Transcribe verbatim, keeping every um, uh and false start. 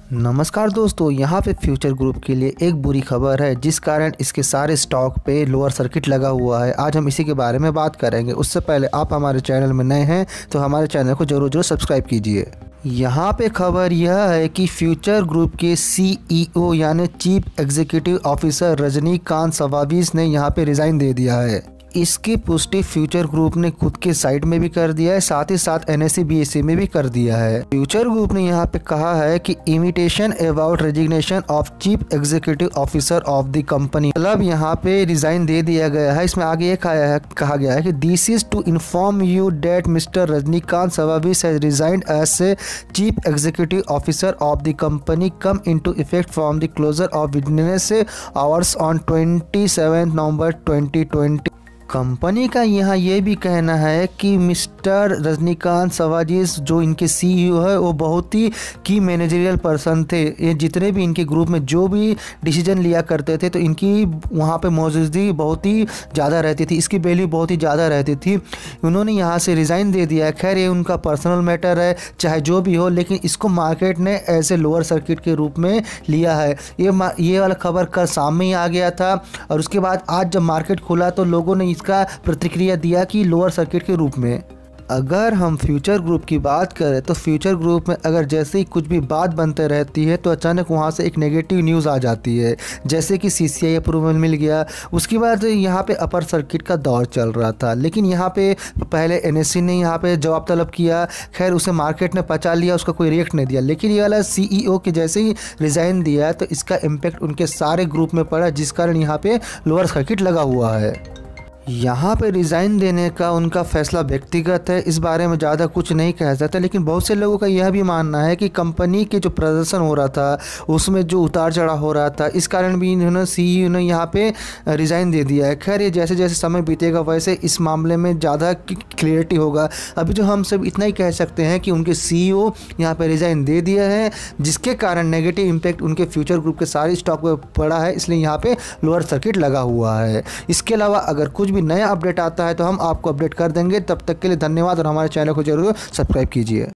नमस्कार दोस्तों, यहाँ पे फ्यूचर ग्रुप के लिए एक बुरी खबर है जिस कारण इसके सारे स्टॉक पे लोअर सर्किट लगा हुआ है। आज हम इसी के बारे में बात करेंगे। उससे पहले आप हमारे चैनल में नए हैं तो हमारे चैनल को जरूर जरूर सब्सक्राइब कीजिए। यहाँ पे खबर यह है कि फ्यूचर ग्रुप के सीईओ यानी chief executive officer Rajnikant Sabnavis ने यहाँ पे रिज़ाइन दे दिया है। इसकी पुष्टि फ्यूचर ग्रुप ने खुद के साइट में भी कर दिया है, साथ ही साथ एनएससी बीएससी में भी कर दिया है। फ्यूचर ग्रुप ने यहाँ पे कहा है कि intimation about resignation of chief executive officer of the company, मतलब यहाँ पे रिजाइन दे दिया गया है। इसमें आगे ये कहा गया है कि this is to inform you that mister Rajnikant Sabnavis has resigned as a chief executive officer of the company come into effect from the closure of business hours on twenty seven November twenty twenty. Company का यहाँ ये भी कहना है कि mister Rajnikant सवाबीस जो इनके CEO है वो बहुत ही की मैनेजरियल पर्सन थे। ये जितने भी इनके ग्रुप में जो भी डिसीजन लिया करते थे तो इनकी वहाँ पे मौजूदगी बहुत ही ज़्यादा रहती थी, इसकी वैल्यू बहुत ही ज़्यादा रहती थी। उन्होंने यहाँ से रिज़ाइन दे दिया है। खैर ये उनका पर्सनल मैटर है, चाहे जो भी हो, लेकिन इसको मार्केट ने ऐसे लोअर सर्किट के रूप में लिया है। ये ये वाला खबर कल शाम में ही आ गया था और उसके बाद आज जब मार्केट खुला तो लोगों ने इसका प्रतिक्रिया दिया कि लोअर सर्किट के रूप में। अगर हम फ्यूचर ग्रुप की बात करें तो फ्यूचर ग्रुप में अगर जैसे ही कुछ भी बात बनते रहती है तो अचानक वहाँ से एक नेगेटिव न्यूज़ आ जाती है, जैसे कि सीसीआई अप्रूवल मिल गया। उसके बाद यहाँ पे अपर सर्किट का दौर चल रहा था, लेकिन यहाँ पे पहले एनएससी ने यहाँ पे जवाब तलब किया। खैर उसे मार्केट ने पचा लिया, उसका कोई रिएक्ट नहीं दिया। लेकिन ये वाला सीईओ के जैसे ही रिज़ाइन दिया तो इसका इम्पैक्ट उनके सारे ग्रुप में पड़ा, जिस कारण यहाँ पे लोअर सर्किट लगा हुआ है। यहाँ पे रिज़ाइन देने का उनका फैसला व्यक्तिगत है, इस बारे में ज़्यादा कुछ नहीं कह सकता। लेकिन बहुत से लोगों का यह भी मानना है कि कंपनी के जो प्रदर्शन हो रहा था उसमें जो उतार चढ़ाव हो रहा था, इस कारण भी इन्होंने सीईओ ने यहाँ पे रिज़ाइन दे दिया है। खैर ये जैसे जैसे समय बीतेगा वैसे इस मामले में ज़्यादा क्लियरिटी होगा। अभी जो हम सब इतना ही कह सकते हैं कि उनके सीईओ यहाँ पे रिज़ाइन दे दिया है, जिसके कारण नेगेटिव इम्पैक्ट उनके फ्यूचर ग्रुप के सारे स्टॉक पर पड़ा है, इसलिए यहाँ पे लोअर सर्किट लगा हुआ है। इसके अलावा अगर कुछ नया अपडेट आता है तो हम आपको अपडेट कर देंगे। तब तक के लिए धन्यवाद और हमारे चैनल को जरूर सब्सक्राइब कीजिए।